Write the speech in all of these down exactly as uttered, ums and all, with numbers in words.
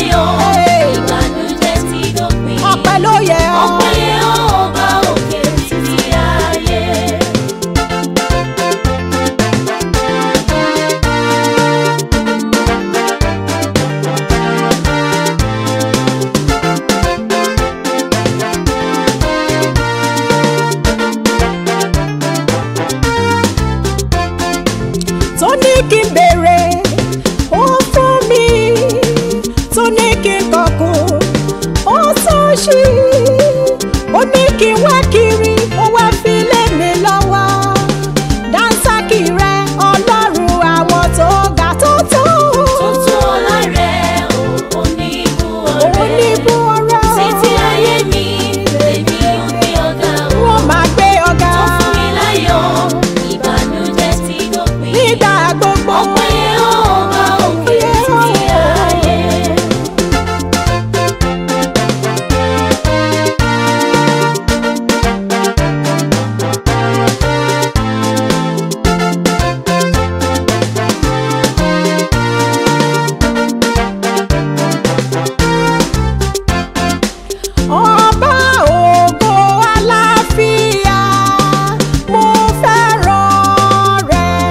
láyọ̀, ìbànújẹ́ ti dópin. Ọpẹ́ ló yẹ ọ́. Ọpẹ́ yẹ ọ́ ọba òkè títí ayé. Tó ní kí n béèrè ó fún mi, tó ní kí n kọkùn ó tún ṣí, ó ní kí n wá kiri ó wá fi lé mi lọ́wọ́. Dánsákì rẹ Ọlọ́run àwọn tó ga tó tó. Tó tó ọlá rẹ̀ o, oníbú ọrẹ. Oníbú ọrẹ o. Títí ayé mi, èmi yóò gbé ọ̀gá o. Wọ́n máa gbé ọ̀gá. Tó fún mi láyọ̀, ìbànújẹ́ ti dópin. Nígbà gbogbo. Ọpẹ́ yẹ ọ́ ọba òkè títí ayé. Ọba ògo àlàáfíà, mo fẹ́ràn rẹ̀.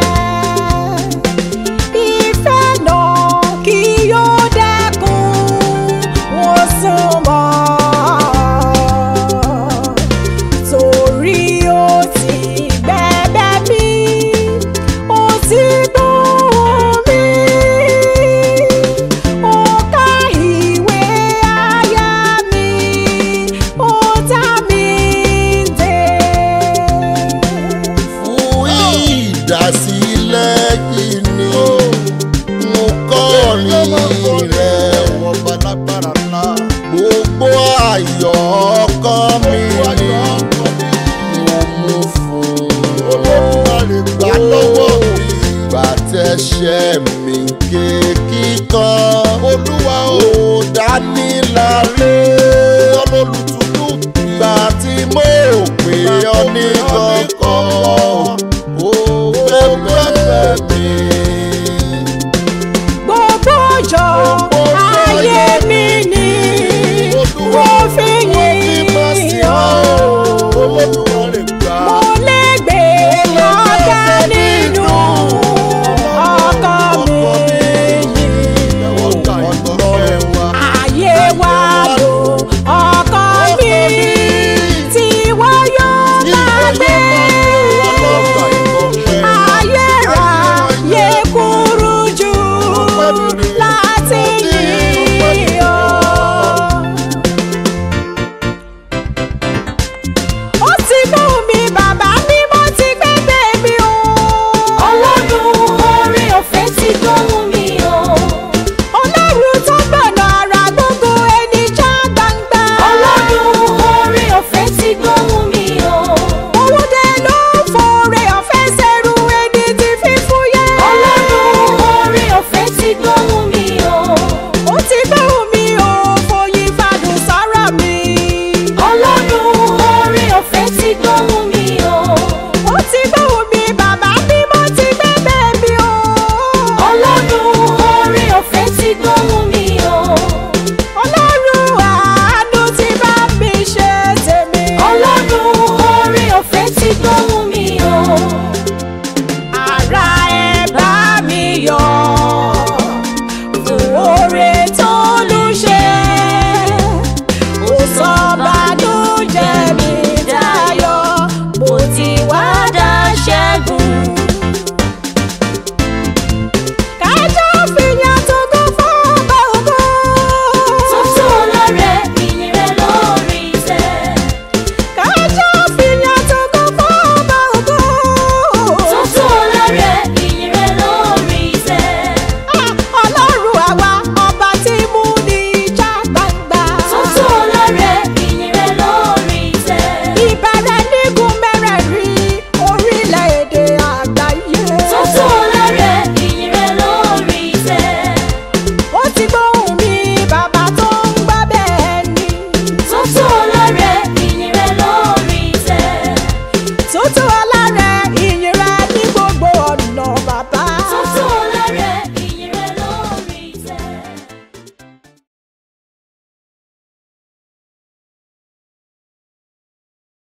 Ìfẹ́ náà kì yóò dẹ́kun, mo súnmọ́. Torí ó ti gbẹ̀bẹ̀ mi, ó ti gbóhùn mi, ó ka ìwé àyà mi, ó dá mi dé. Fún ìdásílẹ̀ yìí ni mo kọrin rẹ̀. Gbogbo ayọ̀ ọkàn mi ni mo mú fún gbà lọ́wọ́ mi. Gbà tẹ̀sẹ̀ mi ké kíkan. Olúwa ó dání láre. Gbà tí mo pè ọ́ ní kankan.